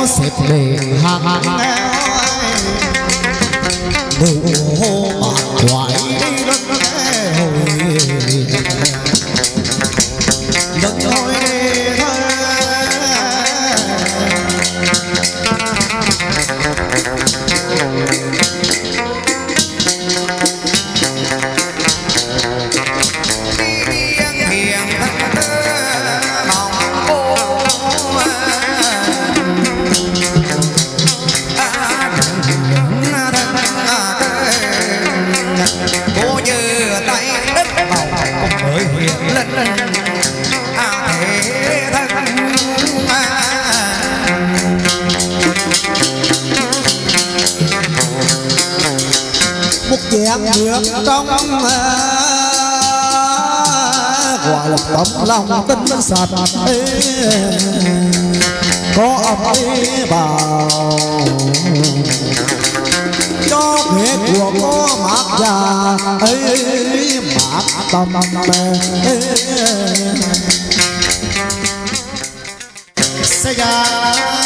xếp để hàng đủ bạc quái đất hồi đất hồi chén nước trong gọi là tấm lòng tinh sạch có ấm bảo cho nghệ của có mát già ấy mát tâm sẽ ra